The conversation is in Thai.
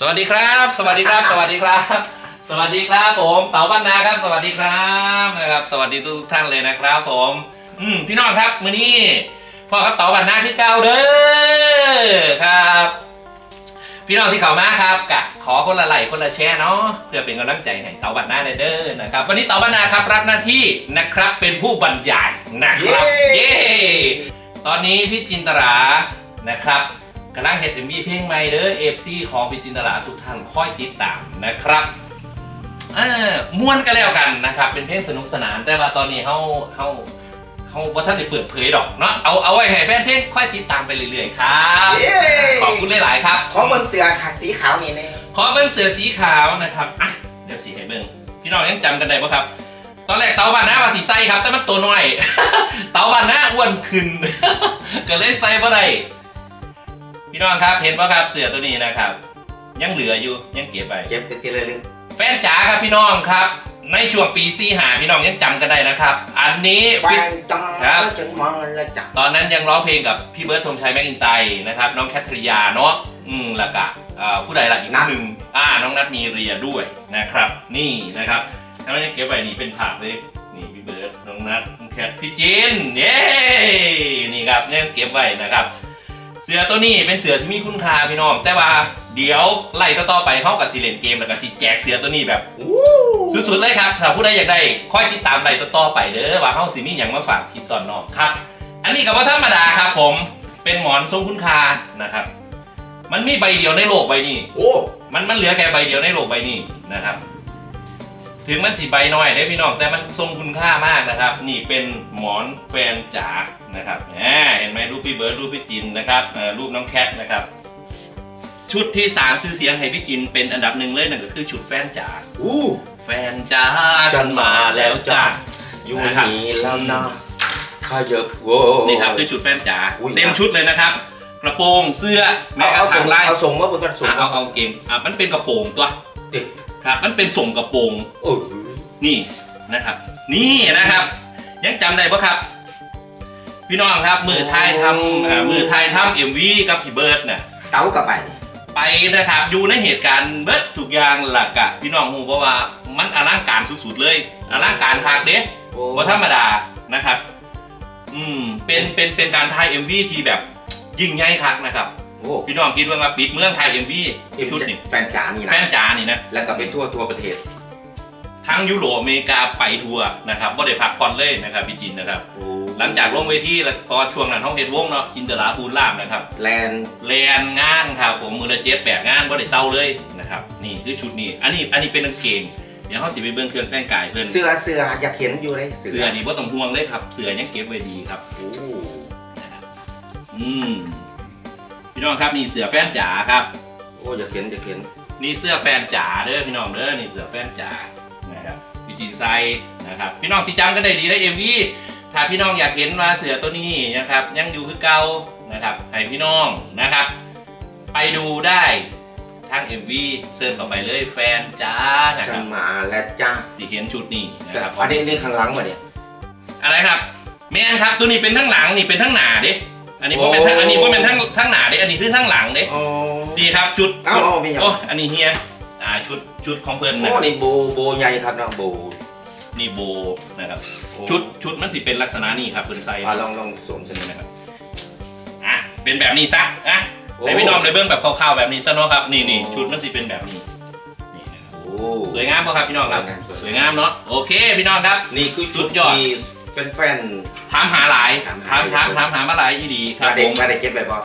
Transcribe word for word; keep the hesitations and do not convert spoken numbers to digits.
สวัสดีครับสวัสดีครับสวัสดีครับสวัสดีครับผมเต๋าบ้านนาครับสวัสดีครับนะครับสวัสดีทุกท่านเลยนะครับผมอืมพี่น้องครับมื้อนี้พ่อครับเต๋าบ้านนาที่เก่าเด้อครับพี่น้องที่เข้ามาครับกะขอคนละไลค์คนละแชร์เนาะเพื่อเป็นกำลังใจให้เต๋าบ้านนาเด้อนะครับวันนี้เต๋าบ้านนาครับรับหน้าที่นะครับเป็นผู้บรรยายนะครับเย้ตอนนี้พี่จินตรานะครับกำลังเห็นถึงมีเพลงใหม่เด้อเอฟซีของพี่จินตราทุกท่านค่อยติดตามนะครับอ่าม้วนกันแล้วกันนะครับเป็นเพลงสนุกสนานแต่ว่าตอนนี้เขาเขาเขาว่าท่านได้เปิดเผยดอกเนาะเอาเอาไว้ให้แฟนเพลงค่อยติดตามไปเรื่อยๆครับขอบคุณหลายๆครับขอเบิ้งเสือขาสีขาวนี่แน่ขอเบิ้งเสือสีขาวนะครับอ่ะเดี๋ยวสีให้เบิ้งพี่น้องยังจำกันได้ปะครับตอนแรกเต๋าบ้านนาว่าสีไส้ครับแต่มันตัวน้อยเต๋าบ้านนาอ้วนขึ้นก็เลยใส่บ่ได้พี่น้องครับเห็นป่ะครับเสือตัวนี้นะครับยังเหลืออยู่ยังเก็บไปเก็บไปทีละเรื่องแฟนจ๋าครับพี่น้องครับในช่วงปีสี่หาพี่น้องยังจำกันได้นะครับอันนี้แฟนจ๋าครับจนมองแล้วจับตอนนั้นยังร้องเพลงกับพี่เบิร์ดธงชัยแม็กอินไตนะครับน้องแคทริยาเนาะอืมแล้วก็ผู้ใดล่ะอีกหนึ่งอ่าน้องนัทมีเรียด้วยนะครับนี่นะครับแล้วยังเก็บไว้นี่เป็นผักเลยนี่พี่เบิร์ดน้องนัทแคทพี่จินเย้นี่ครับยังเก็บไว้นะครับเสือตัวนี้เป็นเสือที่มีคุณค่าพี่น้องแต่ว่าเดี๋ยวไล่ต่อไปเข้ากับซีเลนเกมแล้วก็ซีแจกเสือตัวนี้แบบสุดๆเลยครับถ้าผู้ใดอยากได้ค่อยติดตามไล่ต่อไปเด้อว่าเข้าซีมีอย่างมาฝากคิดตอนนอกครับอันนี้กับว่าธรรมดาครับผมเป็นหมอนทรงคุณค่านะครับมันมีใบเดียวในโลกใบนี้โอ้มันมันเหลือแค่ใบเดียวในโลกใบนี้นะครับถึงมันสีใบน้อยได้พี่น้องแต่มันทรงคุณค่ามากนะครับนี่เป็นหมอนแฟนจ๋านะครับเห็นไหมรูปพี่เบิร์ดรูปพี่จินนะครับรูปน้องแคทนะครับชุดที่สามซื้อเสียงให้พี่จินเป็นอันดับหนึ่งเลยนั่นก็คือชุดแฟนจ๋าอู้แฟนจ๋าฉันมาแล้วจ้าอยู่นี่แล้วนะข้าเจอโว้นี่ครับคือชุดแฟนจ๋าเต็มชุดเลยนะครับกระโปรงเสื้อแม้กระทั่งลายเอาส่งมาบนกระส่งเอาเอาเกมอ่ะมันเป็นกระโปรงตัวครับมันเป็นส่งกระโปรงนี่นะครับนี่นะครับยังจำได้ปะครับพี่น้องครับมือไทยทำมือไทยทำเอ็มวีกับพี่เบิร์ดเนี่ยเต้ากับไปไปนะครับอยู่ในเหตุการณ์เบิร์ดทุกอย่างหลักอะพี่น้องรู้เพราะว่ามันอลังการสุดๆเลยอลังการคักเด้ว่าธรรมดานะครับอืมเป็นเป็นเป็นการถ่ายเอ็มวีที่แบบยิ่งใหญ่คักนะครับพี่น้องคิดว่ามาปิดเมืองไทยเอ็มวีชุดนี่แฟนจ๋านี่นะแฟนจ๋านี่นะแล้วก็เป็นทั่วทั่วประเทศทั้งยุโรปอเมริกาไปทัวร์นะครับบ่ได้พักผ่อนเลยนะครับพี่จินนะครับหลังจากลงเวทีแล้วพอช่วงนั้นห้องเฮ็ดวงเนาะจินตลาภูลาภนะครับแลนแลนงานครับผมมือละเจ็ดแปดงานบ่ได้เศร้าเลยนะครับนี่คือชุดนี้อันนี้อันนี้เป็นกางเกงเดี๋ยวเขาสิไปเบิ่งเครื่องแต่งกายเพิ่นเสื้อเสื้ออยากเห็นอยู่เลยเสื้อนี่บ่ต้องห่วงเลยครับเสื้อยังเก็บไว้ดีครับโอ้นะครับอืมพี่น้องครับนี่เสื้อแฟนจ๋าครับโอ้อยากเห็นอยากเห็นนี่เสื้อแฟนจ๋าเด้อพี่น้องเด้อนี่เสื้อแฟนจ๋านะครับพี่จินไซนะครับพี่น้องสิจำกันได้ดีได้เอ็มวีถ้าพี่น้องอยากเห็นว่าเสือตัวนี้นะครับยังอยู่คือเก่านะครับให้พี่น้องนะครับไปดูได้ทาง เอ็ม วี เซิร์ชเข้าไปเลยแฟนจ๋านะครับมาแล้วจ้าสีเห็นชุดนี้นะครับอันนี้นี่ข้างหลังมาเนี่ยอะไรครับแม่นครับตัวนี้เป็นทั้งหลังนี่เป็นทั้งหน้าเด้อันนี้ว่าเป็นทั้งอันนี้ว่าเป็นทั้งทั้งหน้าเด้อันนี้คือทั้งหลังเด้ดีครับชุดโอ้อันนี้เฮียอ่าชุดชุดของเพื่อนนะโอ้นี่โบโบใหญ่ครับนะโบนี่โบนะครับชุดชุดมันสิเป็นลักษณะนี้ครับเพื่อนไซส์ลองลองสวมใช่ไหมนะครับอ่ะเป็นแบบนี้ซะอ่ะให้พี่น้องในเบื้องแบบคร่าวๆแบบนี้ซะเนาะครับนี่นี่ชุดมันสิเป็นแบบนี้นี่สวยงามครับพี่น้องครับสวยงามเนาะโอเคพี่น้องครับนี่คือชุดยอดเป็นแฟนถามหาหลายถามถามถามหามาหลายอีดีครับผมมาได้เก็บแบบ